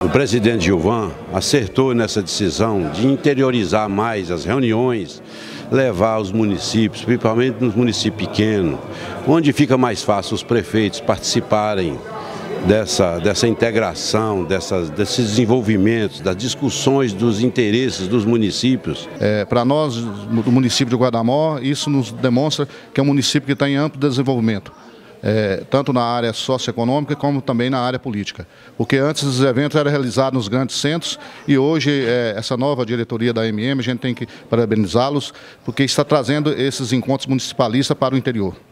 presidente Gilvan acertou nessa decisão de interiorizar mais as reuniões, levar os municípios, principalmente nos municípios pequenos, onde fica mais fácil os prefeitos participarem dessa integração, desses desenvolvimentos, das discussões dos interesses dos municípios. Para nós, do município de Guardamó, isso nos demonstra que é um município que está em amplo desenvolvimento. Tanto na área socioeconômica como também na área política. Porque antes os eventos eram realizados nos grandes centros e hoje essa nova diretoria da AMM, a gente tem que parabenizá-los porque está trazendo esses encontros municipalistas para o interior.